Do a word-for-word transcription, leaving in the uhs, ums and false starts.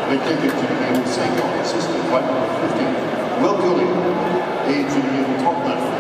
avec l'équipe du numéro cinquante, assisté par le numéro quinze, Will Goulet, et du numéro trente-neuf,